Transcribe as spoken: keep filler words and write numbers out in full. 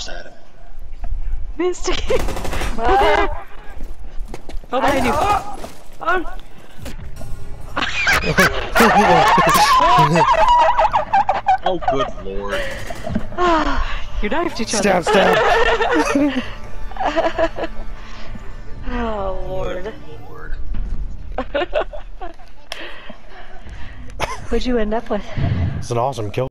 almost had him. Misty! Uh, Oh, behind you! oh, oh. Oh, good lord. You knifed each other. Stab, stab. Oh, Lord. Good lord. What'd you end up with? It's an awesome kill.